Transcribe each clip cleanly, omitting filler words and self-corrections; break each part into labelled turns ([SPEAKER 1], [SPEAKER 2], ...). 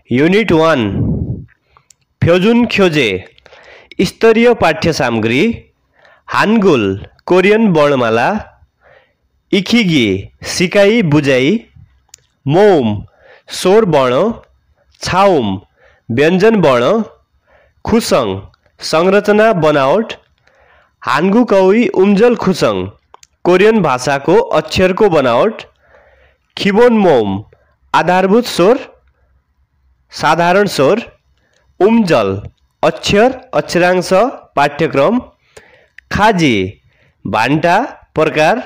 [SPEAKER 1] Unit 1 फ्योजुन ख्योजे स्तरीय पाठ्य सामग्री हानगुल कोरियन वर्णमाला इखिगी सिकाई बुझाई मोम स्वर वर्ण छाउम व्यञ्जन वर्ण खुसङ संरचना बनावट हानगुकौई उम्जल खुसङ कोरियन भाषाको अक्षरको बनावट खिबोन मोम आधारभूत स्वर साधारण स्वर उम्जल अक्षर अक्षरांश पाठ्यक्रम खाजी भान्टा प्रकार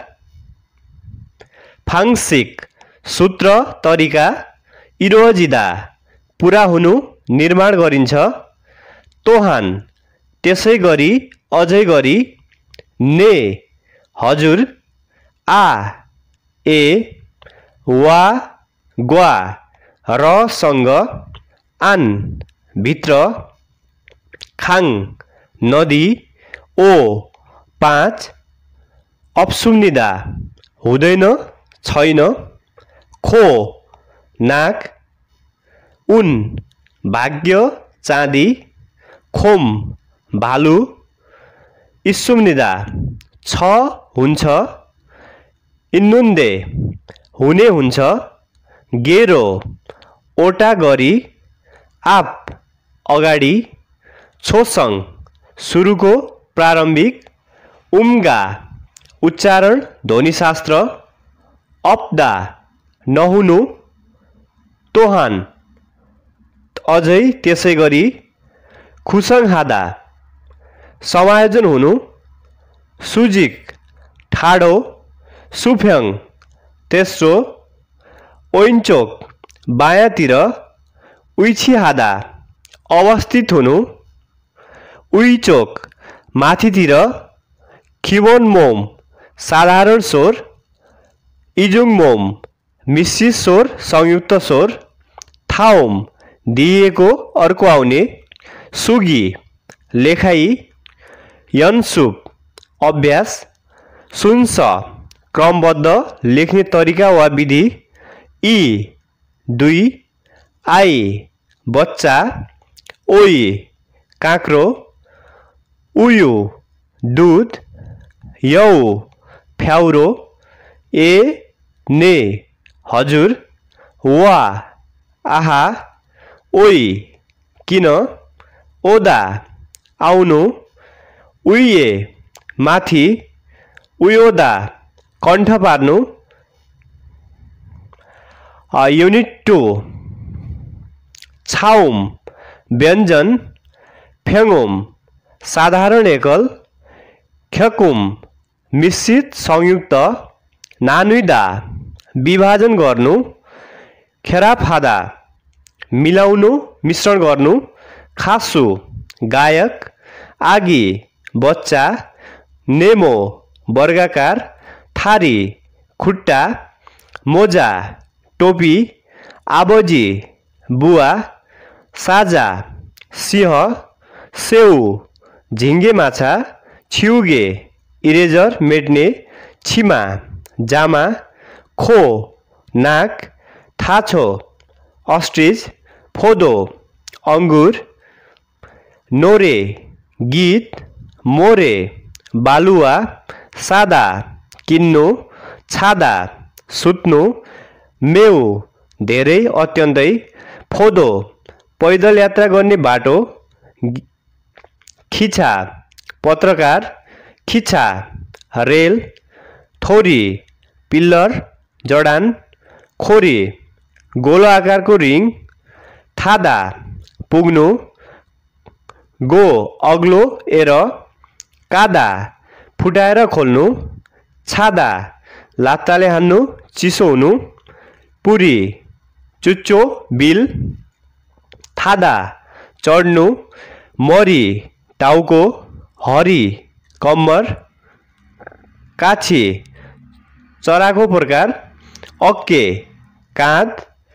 [SPEAKER 1] फाङसिक सूत्र तरिका इरोजिदा पूरा हुनु निर्माण गरिन्छ तोहान त्यसै गरी अझै गरी ने हजुर आ ए वा ग्वा र सँग आन भित्र खाङ नदी ओ 5 अप्सुम्निदा हुँदैन छैन खो नाक उन भाग्य चाँदी खोम भालु इस्सुम्निदा छ हुन्छ इन्नुन्दे हुने हुन्छ गेरो ओटा गरी आप अगाडि छोसङ सुरुको प्रारम्भिक उम्गा उच्चारण ध्वनिशास्त्र अप्दा नहुनु तोहान अझै त्यसै गरी खुसङ हादा समायोजन हुनु सुजिक ठाडो सुफ्याङ तेस्रो ओइन्चोक बायाँतिर उइछिहादा अवस्थित हुनु उइचोक माथितिर खिबोन मोम साधारण स्वर इजुङ मोम मिश्रित स्वर संयुक्त स्वर थाओम दिइएको अर्को आउने सुगी लेखाई यन्सुप अभ्यास सुन्स क्रमबद्ध लेख्ने तरिका वा विधि इ 2 आई बच्चा ओइ काँक्रो उयु दूध यौ फ्याउरो ए ने हजुर वा आहा ओइ किन ओदा आउनु उइए माथि उयोदा कण्ठ पार्नु युनिट 2 छाउम व्यञ्जन फ्याङोम साधारण एकल ख्यकुम मिश्रित संयुक्त नानुइदा विभाजन गर्नु खेराफादा मिलाउनु मिश्रण गर्नु खासु गायक आगी बच्चा नेमो वर्गाकार थारी खुट्टा मोजा टोपी आबजी बुवा साजा सिंह सेउ झिङ्गे माछा छिउगे इरेजर मेट्ने छिमा जामा खो नाक थाछो अस्ट्रिच फोदो अङ्गुर नोरे गीत मोरे बालुवा सादा किन्नु छादा सुत्नु मेउ धेरै अत्यन्तै फोदो पैदल यात्रा गर्ने बाटो खिचा पत्रकार खिचा रेल थोरी पिल्लर जडान खोरी गोलो आकारको रिङ थादा पुग्नु गो अग्लो एर कादा फुटाएर खोल्नु छादा लात्ताले हान्नु चिसो हुनु पुरी चुच्चो बिल थादा चढ्नु मरी टाउको हरी कम्मर काछी चराको प्रकार अक्के काँध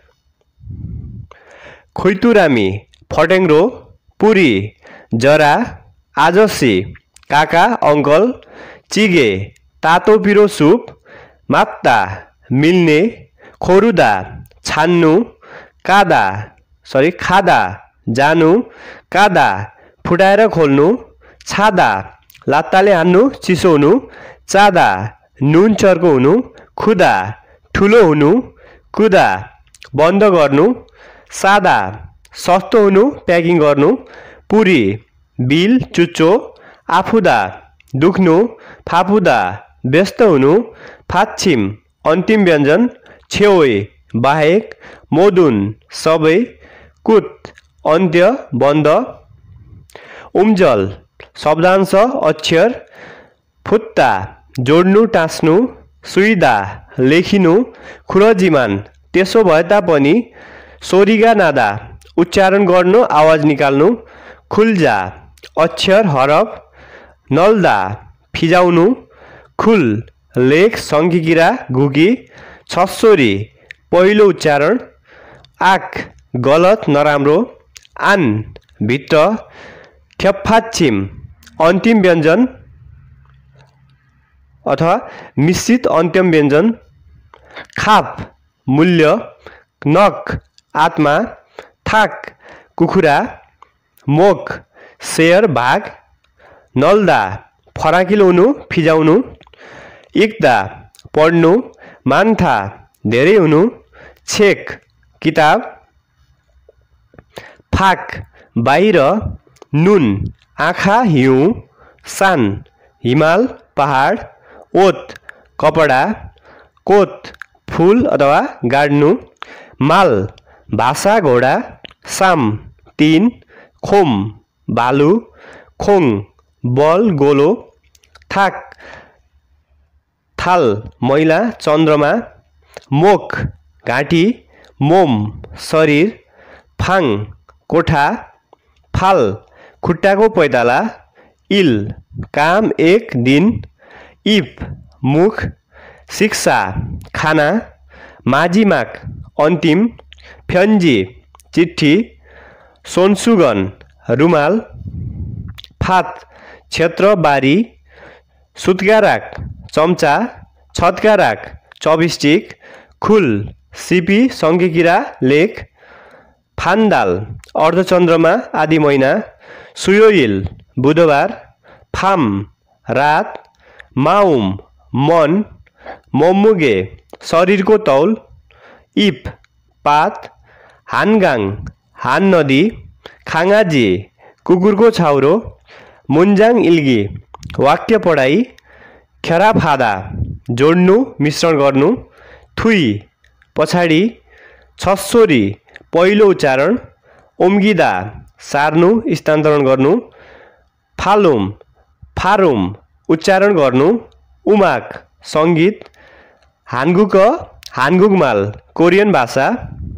[SPEAKER 1] खुइतुरामी फटेङ्ग्रो पुरी जरा आजसी काका अङ्कल चिगे तातो पिरो सुप मात्ता मिल्ने खोरुदा छान्नु कादा खादा जानु कादा फुटाएर खोल्नु छादा लात्ताले हान्नु चिसो हुनु चादा नुन चर्को हुनु खुदा ठुलो हुनु कुदा बन्द गर्नु सादा सस्तो हुनु प्याकिङ गर्नु पुरी बिल चुच्चो आफुदा दुख्नु फापुदा व्यस्त हुनु फाच्छिम अन्तिम व्यञ्जन छेउै बाहेक मोदुन सबै कुत अन्त्य बन्द उम्जल शब्दांश अक्षर फुत्ता जोड्नु टाँस्नु सुइदा लेखिनु खुरजिमान त्यसो भए तापनि सोरिगा नादा उच्चारण गर्नु आवाज निकाल्नु खुल्जा अक्षर हरफ नल्दा फिजाउनु खुल लेख सङ्गिकिरा घुकी छस्सोरी पहिलो उच्चारण आक गलत नराम्रो आन भित्र ख्यप्फाच्छिम अन्तिम व्यञ्जन अथवा मिश्रित अन्त्यम व्यञ्जन खाप मूल्य नक आत्मा थाक कुखुरा मोक शेयर भाग नल्दा फराकिलो हुनु फिजाउनु इक्दा पढ्नु मान्था धेरै हुनु छेक किताब फाक बाहिर नुन आँखा हिउँ सान हिमाल पहाड ओत कपडा कोत फूल अथवा गाड्नु माल भाषा घोडा साम 3 खोम भालु खोङ बल गोलो थाक थाल मैला चन्द्रमा मोक घाँटी मोम शरीर फाङ कोठा फाल खुट्टाको पैताला इल काम एक दिन इप मुख शिक्षा खाना माझिमाग अन्तिम फ्यन्जी चिट्ठी सोनसुगन रुमाल फात क्षेत्र बारी सुत्काराक चम्चा छत्काराक चबिस्टिक खुल सिपी सङ्गिकिरा लेख फान्दाल अर्धचन्द्रमा आदि महिना सुयोइल बुधबार फाम रात माउम मन मोमुगे शरीरको तौल इप पात हानगाङ हान नदी खाङाजी कुकुरको छाउरो मुन्जाङ इल्गी वाक्य पढाइ खेराफादा जोड्नु मिश्रण गर्नु थुई पछाडि छस्सोरी पहिलो उच्चारण ओम्गिदा सार्नु स्थानान्तरण गर्नु फालुम फारुम उच्चारण गर्नु उमाक सङ्गीत हानगुक हानगुगमाल कोरियन भाषा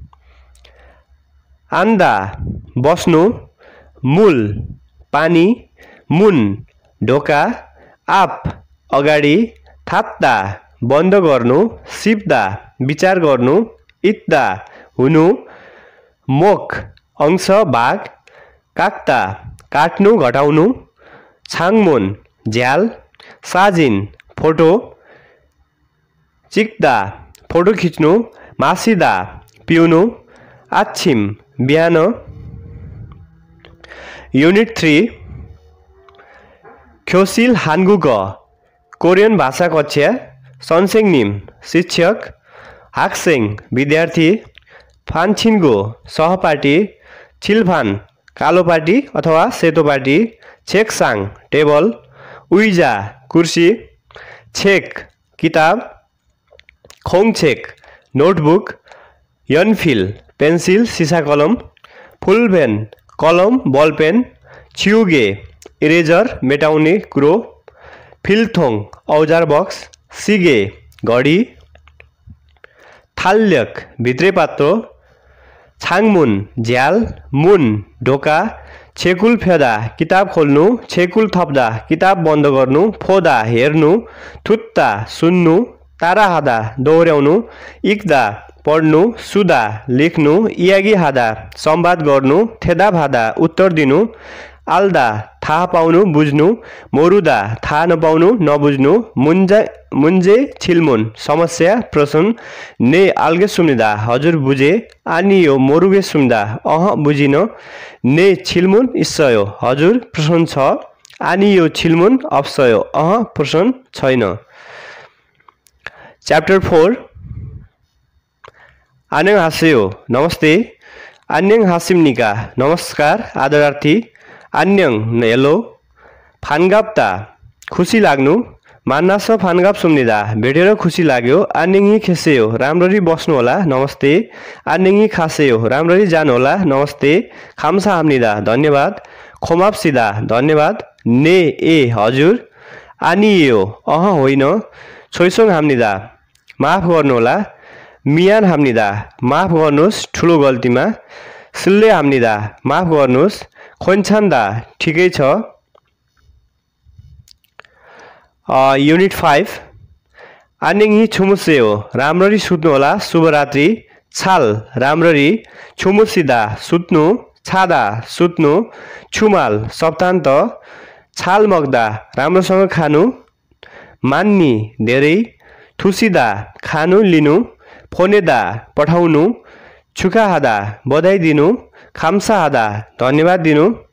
[SPEAKER 1] आन्दा बस्नु मूल पानी मुन ढोका आप अगाडि थाप्दा बन्द गर्नु सिप्दा विचार गर्नु इत्दा हुनु मोक अंश भाग काक्ता काट्नु घटाउनु छाङमुन झ्याल साजिन फोटो चिक्दा फोटो खिच्नु मासिदा पिउनु आच्छिम बिहान युनिट 3 ख्योसिल हानगुग कोरियन भाषा कक्षा सनसेङनिम शिक्षक हाक्सेङ विद्यार्थी फानछिन्गो सहपाठी छिलफान कालो पाटी अथवा सेतो पाटी छेकसाङ टेबल उइजा कुर्सी छेक किताब खोङछेक नोटबुक यनफिल पेन्सिल सिसा कलम फुलपेन कलम बलपेन छिउगे इरेजर मेटाउने कुरो फिलथोङ औजार बक्स सिगे घडी थाल्यक भित्रे पात्रो छाङमुन झ्याल मुन ढोका छेकुल फेदा किताब खोल्नु छेकुल थप्दा किताब बन्द गर्नु फोदा हेर्नु थुत्ता सुन्नु तारा हादा दोहोर्याउनु इक्दा पढ्नु सुदा लेख्नु इयागी हादा संवाद गर्नु थेदा भादा उत्तर दिनु आल्दा थाहा पाउनु बुझ्नु मोरुदा थाहा नपाउनु नबुझ्नु मुन्जे छिलमुन समस्या प्रश्न ने आल्गे सुम्निदा हजुर बुझे आनियो मोरुगे सुम्दा बुझिन ने छिलमुन इस्सयो हजुर प्रश्न छ आनियो छिलमुन अप्सयो प्रश्न छैन। च्याप्टर 4 आन्यङ हास्यो नमस्ते आन्यङ हासिमनिका नमस्कार आदरार्थी आन्यङ हेलो फानगाप्ता खुसी लाग्नु मान्नास फानगाप सुम्निदा भेटेर खुसी लाग्यो आन्यङी खेसेयो राम्ररी बस्नु होला नमस्ते आन्यङी खासेयो राम्ररी जानु होला नमस्ते खामसा हाम्निदा धन्यवाद खोमाप्सिदा धन्यवाद ने ए हजुर आनियो होइन छोइसोङ हाम्निदा माफ गर्नुहोला मियान हाम्निदा माफ गर्नुहोस् ठुलो गल्तीमा सिल्ले हाम्निदा माफ गर्नुहोस् खोन्छान्दा ठिकै छ। युनिट 5 आन्यङी छुमुसेयो राम्ररी सुत्नु होला शुभरात्रि छाल राम्ररी छुमुसिदा सुत्नु छादा सुत्नु छुमाल सप्तान्त छाल मग्दा राम्रोसँग खानु मान्नी धेरै थुसिदा खानु लिनु फोनेदा पठाउनु छुकाहादा बधाई दिनु खाम्साहादा धन्यवाद दिनु